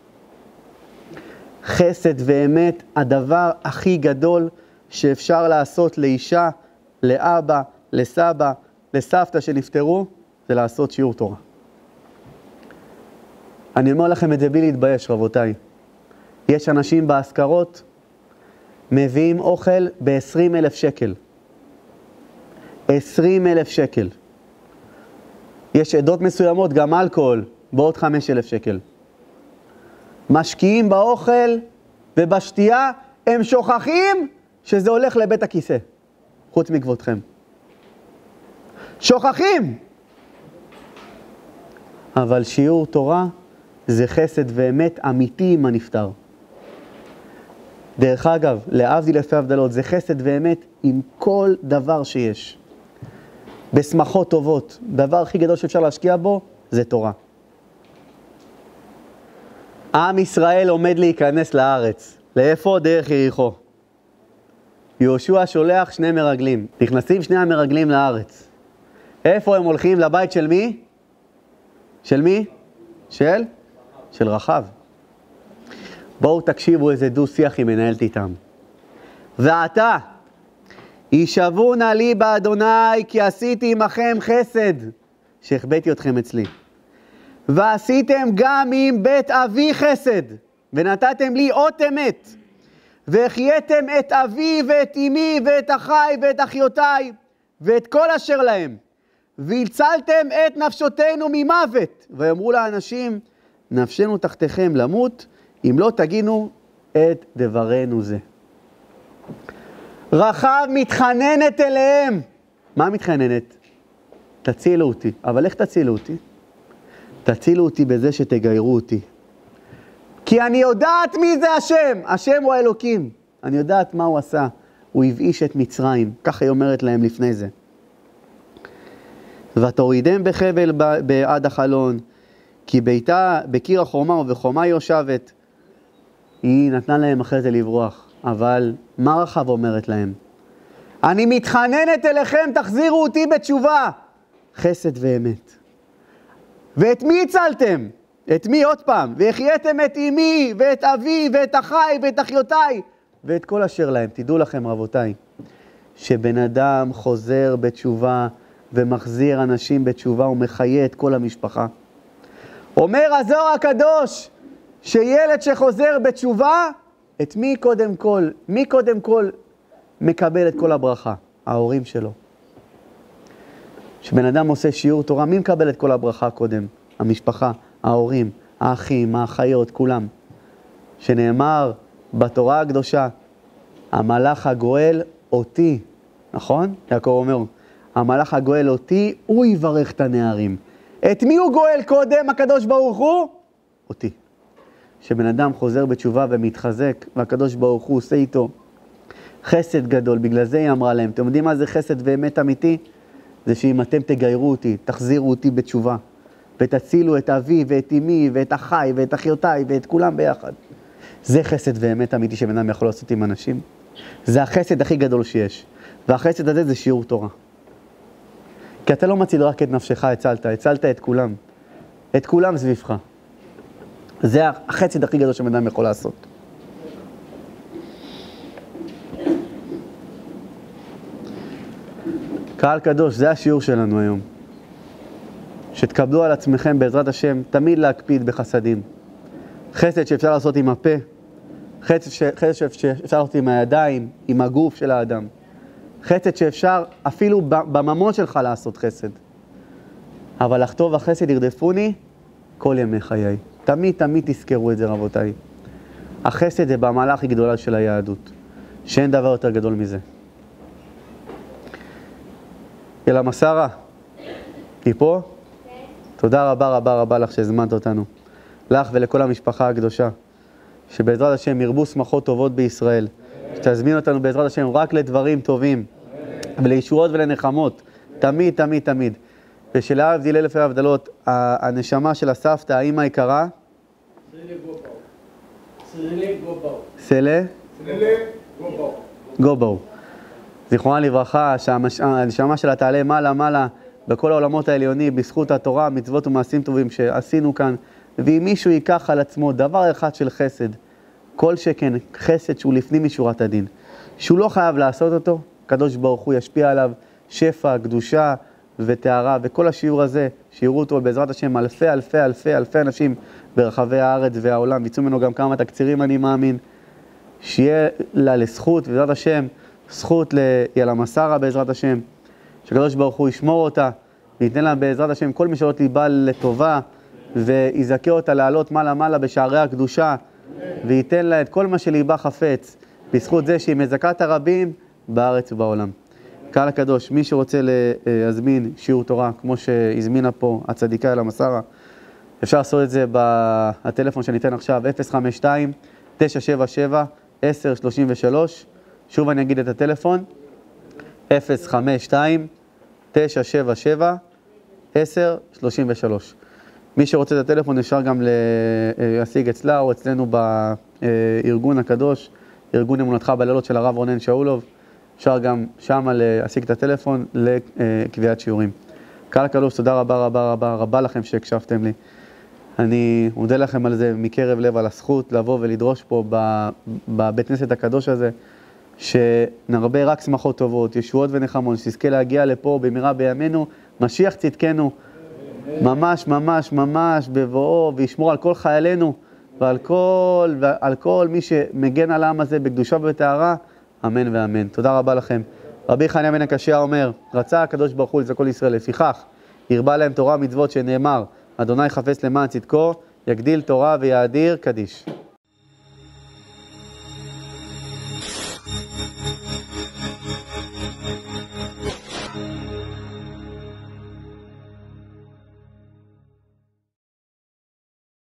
חסד ואמת, הדבר הכי גדול שאפשר לעשות לאישה, לאבא, לסבא, לסבתא שנפטרו, זה לעשות שיעור תורה. אני אומר לכם את זה בלי להתבייש, רבותיי. יש אנשים בהזכרות, מביאים אוכל ב-20,000 שקל. 20,000 שקל. יש עדות מסוימות, גם אלכוהול, בעוד 5,000 שקל. משקיעים באוכל ובשתייה, הם שוכחים שזה הולך לבית הכיסא, חוץ מכבודכם. שוכחים! אבל שיעור תורה זה חסד ואמת אמיתי עם הנפטר. דרך אגב, להבדיל אלפי הבדלות, זה חסד ואמת עם כל דבר שיש. בשמחות טובות, דבר הכי גדול שאפשר להשקיע בו, זה תורה. עם ישראל עומד להיכנס לארץ. לאיפה? דרך יריחו. יהושע שולח 2 מרגלים. נכנסים 2 המרגלים לארץ. איפה הם הולכים? לבית של מי? של מי? של רחב. בואו תקשיבו איזה דו שיח היא מנהלת איתם. ועתה, ישבו נא לי באדוני, כי עשיתי עמכם חסד, שהחבאתי אתכם אצלי. ועשיתם גם עם בית אבי חסד, ונתתם לי אות אמת, והחייתם את אבי ואת אמי ואת אחי ואת אחיותיי, ואת כל אשר להם, והצלתם את נפשותינו ממוות. ויאמרו לאנשים, נפשנו תחתיכם למות, אם לא תגינו את דברנו זה. רחב מתחננת אליהם. מה מתחננת? תצילו אותי. אבל איך תצילו אותי? תצילו אותי בזה שתגיירו אותי. כי אני יודעת מי זה השם. השם הוא האלוקים. אני יודעת מה הוא עשה. הוא הבאיש את מצרים. ככה היא אומרת להם לפני זה. ותורידם בחבל בעד החלון, כי ביתה בקיר החומה ובחומה יושבת. היא נתנה להם אחרי זה לברוח. אבל מה רחב אומרת להם? אני מתחננת אליכם, תחזירו אותי בתשובה. חסד ואמת. ואת מי הצלתם? את מי עוד פעם? והחייתם את אמי ואת אבי ואת אחי ואת אחיותיי ואת כל אשר להם. תדעו לכם רבותיי, שבן אדם חוזר בתשובה ומחזיר אנשים בתשובה ומחיה את כל המשפחה. אומר הזוהר הקדוש, שילד שחוזר בתשובה, את מי קודם כל מקבל את כל הברכה? ההורים שלו. כשבן אדם עושה שיעור תורה, מי מקבל את כל הברכה קודם? המשפחה, ההורים, האחים, האחיות, כולם. שנאמר בתורה הקדושה, המלאך הגואל אותי, נכון? יעקב אומר, המלאך הגואל אותי, הוא יברך את הנערים. את מי הוא גואל קודם, הקדוש ברוך הוא? אותי. שבן אדם חוזר בתשובה ומתחזק, והקדוש ברוך הוא עושה איתו חסד גדול. בגלל זה היא אמרה להם, אתם יודעים מה זה חסד ואמת אמיתי? זה שאם אתם תגיירו אותי, תחזירו אותי בתשובה, ותצילו את אבי ואת אמי ואת אחי ואת אחיותיי ואת כולם ביחד. זה חסד ואמת אמיתי שבן אדם יכול לעשות עם אנשים. זה החסד הכי גדול שיש. והחסד הזה זה שיעור תורה. כי אתה לא מציל רק את נפשך, הצלת את כולם. את כולם סביבך. זה החסד הכי גדול שבן אדם יכול לעשות. קהל קדוש, זה השיעור שלנו היום. שתקבלו על עצמכם בעזרת השם תמיד להקפיד בחסדים. חסד שאפשר לעשות עם הפה, חסד שאפשר לעשות עם הידיים, עם הגוף של האדם. חסד שאפשר אפילו בממון שלך לעשות חסד. אבל לכתוב החסד ירדפוני כל ימי חיי. תמיד תזכרו את זה רבותיי. החסד זה במעלה הכי גדולה של היהדות. שאין דבר יותר גדול מזה. יאללה מסרה, היא פה? תודה רבה לך שהזמנת אותנו. לך ולכל המשפחה הקדושה. שבעזרת השם ירבו שמחות טובות בישראל. שתזמין אותנו בעזרת השם רק לדברים טובים. ולישועות ולנחמות. תמיד. ושלהבדיל אלף הבדלות, הנשמה של הסבתא, האמא היקרה? סלה גובאו. זיכרונה לברכה, שהנשמה שלה תעלה מעלה בכל העולמות העליונים, בזכות התורה, מצוות ומעשים טובים שעשינו כאן. ואם מישהו ייקח על עצמו דבר אחד של חסד, כל שכן חסד שהוא לפנים משורת הדין, שהוא לא חייב לעשות אותו, הקדוש ברוך הוא ישפיע עליו שפע, קדושה וטהרה, וכל השיעור הזה, שיעורו אותו בעזרת השם אלפי אנשים ברחבי הארץ והעולם, ויצאו ממנו גם כמה תקצירים אני מאמין, שיהיה לה לזכות, בעזרת השם, זכות ליאלה מסרה בעזרת השם, שהקדוש ברוך הוא ישמור אותה, ויתן לה בעזרת השם כל משאלות ליבה לטובה, ויזכה אותה לעלות מעלה בשערי הקדושה, וייתן לה את כל מה שליבה חפץ, בזכות זה שהיא מזכת הרבים בארץ ובעולם. קהל הקדוש, מי שרוצה להזמין שיעור תורה, כמו שהזמינה פה הצדיקה יאלה מסרה, אפשר לעשות את זה בטלפון שניתן עכשיו, 052-977-1033, שוב אני אגיד את הטלפון, 052-977-1033. מי שרוצה את הטלפון אפשר גם להשיג אצלה או אצלנו בארגון הקדוש, ארגון אמונתך בלילות של הרב רונן שאולוב, אפשר גם שם להשיג את הטלפון לקביעת שיעורים. קהל הקדוש, תודה רבה לכם שהקשבתם לי. אני מודה לכם על זה מקרב לב, על הזכות לבוא ולדרוש פה בבית כנסת הקדוש הזה, שנרבה רק שמחות טובות, ישועות ונחמות, שתזכה להגיע לפה במהרה בימינו, משיח צדקנו, ממש בבואו, וישמור על כל חיילינו, ועל כל מי שמגן על העם הזה בקדושה ובטהרה, אמן ואמן. תודה רבה לכם. רבי חנינא בן עקשיא אומר, רצה הקדוש ברוך הוא לכל ישראל, לפיכך ירבה להם תורה מצוות שנאמר, אדוני חפץ למען צדקו, יגדיל תורה ויאדיר קדיש.